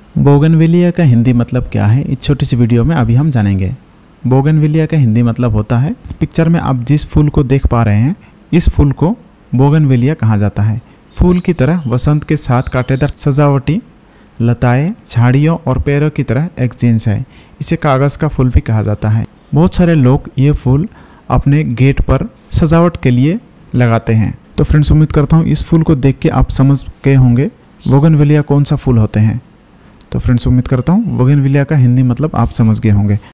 Bougainvillea का हिंदी मतलब क्या है, इस छोटी सी वीडियो में अभी हम जानेंगे। बोगनविलिया का हिंदी मतलब होता है, पिक्चर में आप जिस फूल को देख पा रहे हैं इस फूल को बोगनविलिया कहा जाता है। फूल की तरह वसंत के साथ कांटेदार सजावटी लताएं, झाड़ियों और पेड़ों की तरह एक जीन्स है। इसे कागज़ का फूल भी कहा जाता है। बहुत सारे लोग ये फूल अपने गेट पर सजावट के लिए लगाते हैं। तो फ्रेंड्स, उम्मीद करता हूँ इस फूल को देख के आप समझ गए होंगे बोगनविलिया कौन सा फूल होते हैं। तो फ्रेंड्स, उम्मीद करता हूँ बोगनविलिया का हिंदी मतलब आप समझ गए होंगे।